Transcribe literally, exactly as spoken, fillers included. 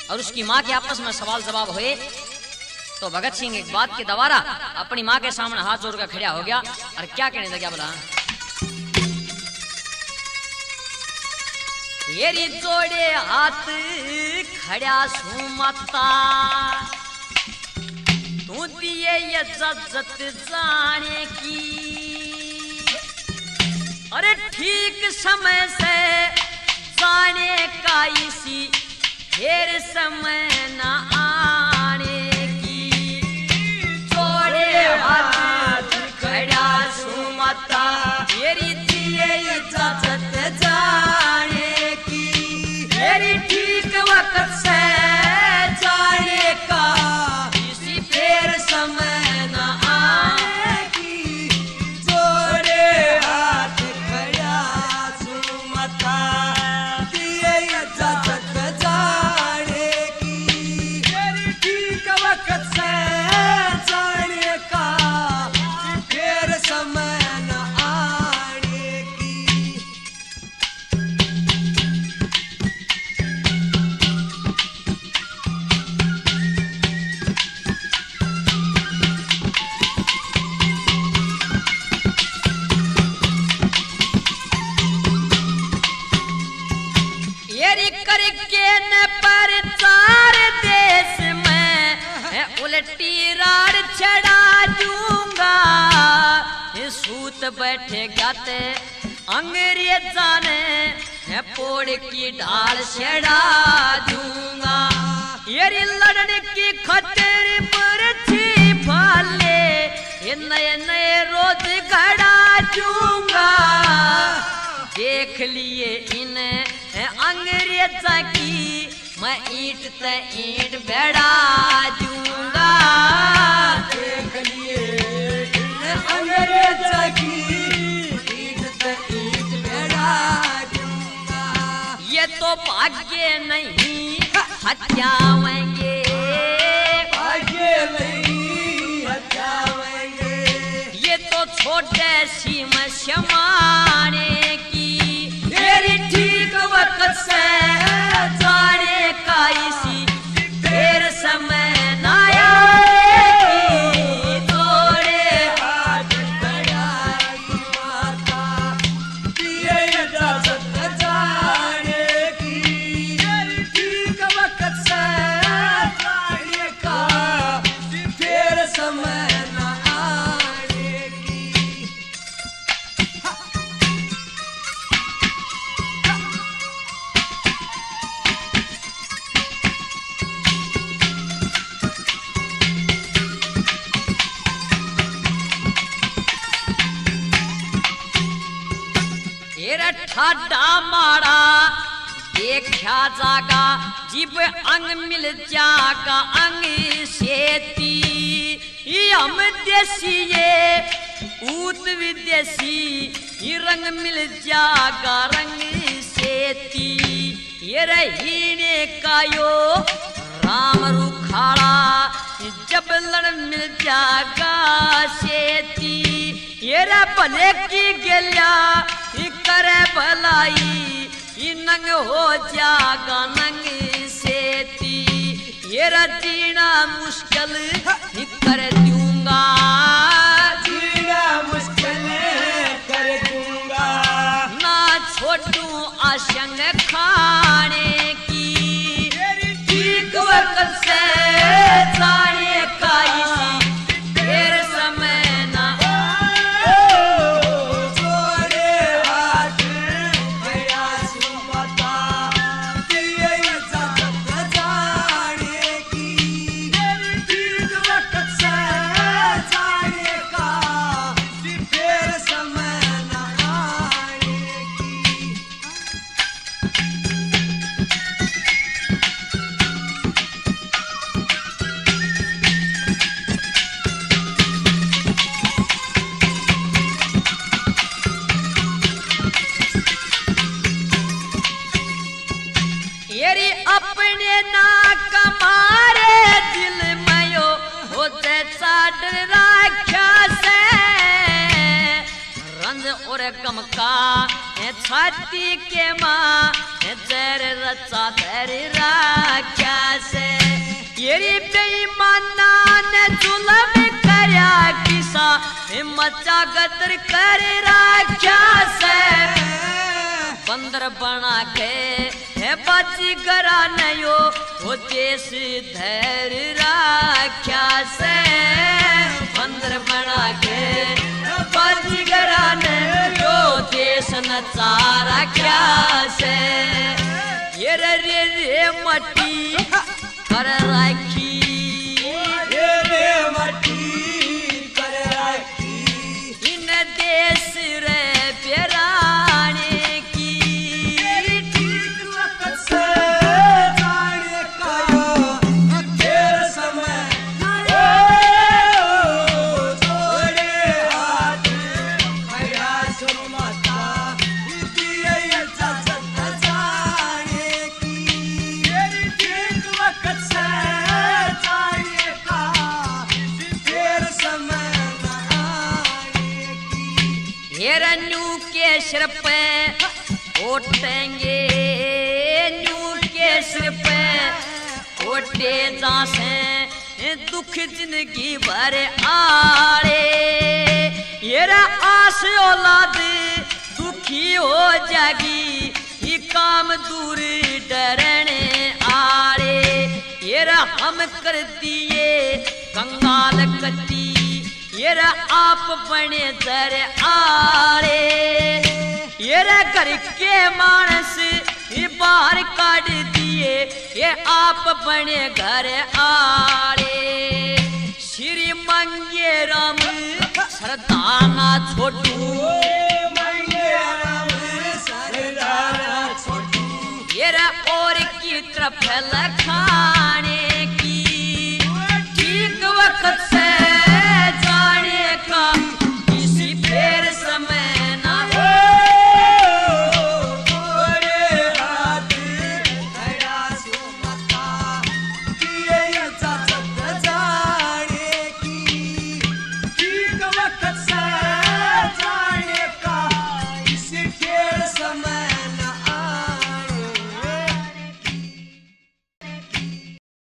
और उसकी माँ के आपस में सवाल जवाब हुए तो भगत सिंह एक बात के दोबारा अपनी माँ के सामने हाथ जोड़कर खड़ा हो गया और क्या कहने लगा बोला, येरी जोड़े हाथ खड़ा सू माता तू दिए इज्जत जाने की, अरे ठीक समय से जाने का इसी फिर समय न आने की, जोड़े हाथ खड़ा सू माता येरी दिए इज्जत जाने की, येरी ठीक वक्त से जाने का इसी फिर समय न आने की, जोड़े हाथ खड़ा सू माता दिए इज्जत जाने की, येरी ठीक वक्त से जाने का फिर समय न आने की। येरी करके न प्रचार देश में उल्टी राड़ चढ़ा दूंगा, सूत बैठे गाते अंग्रेजा ने पोड़ की ढाल चढ़ा दूंगा, येरी लड़ने की खतर पर छिपाले ये नए नए रोज गड़ा दूंगा, देख लिए इन अंग्रेजा की मैं ईंट ते ईंट बैठा दूंगा, देख लिए इन अंग्रेजा की ईंट ते ईंट बैठा दूंगा, ये तो भाग्य नहीं हत्याएंगे, भाग्य नहीं हत्याएंगे, ये तो छोटे सी में समाने की, येरी ठीक वक्त से जाने का इसी फिर समय न आएगी, जोड़े हाथ खड़ा सू माता दिए इज्जत जाने की, येरी ठीक वक्त से जाने का फिर समय न आने की। ठाडा मारा देखा जागा जीव अंग मिल जागा अंग सेती, हम देसी ये ऊत विदेशी ये रंग मिल जागा रंग सेती, ये रहीने का यो राम रुखाड़ा जब लड़ मिल जागा सेती, ये रे भले की गलिया करे भलाई ये नंग हो जागा नंग सेती, ये जीना मुश्किल कर दूंगा, जीना मुश्किल कर दूंगा, ना छोटू आशंग खाने की, ठीक वक्त से जाने का इसी फिर समय न अपने ना कमारे दिल में यो होते साड़ राख्या से रंज और गम का छाती के माँ जर रचा धर राख्या येरी बेईमाना ने जुल्म करया किसा मचा गदर कर राख्या से बंदर बना के है बाजी गरा नयो वो देश धैर्य राख्या से बंदर बना के बाजी गरा नयो देश नचा राख्या से ये रे रे रे मटी कर राखी रे रे मटी कर राखी इन देश रे प्याराने की ठीक वक्त से जाने का तेर समय थोड़े हाथ भैया सुरमता दिए इजाजत जाने की ठीक वक्त से जाने का तेर समय नू के सिर पे उठेंगे नू के सिर पे उठे जासे दुख जिंदगी भर आड़े ये आस औलाद दुखी हो जागी ये काम दूर डरने आड़े ये हम कर दिए कंगाल कती ये आप बने दर आड़े ये घर के मानस बाहर काट दिए ये आप बने घर आड़े श्री मंगे राम सरदाना छोटू मंगे राम सरदाना छोटू ये और की तरफ लखा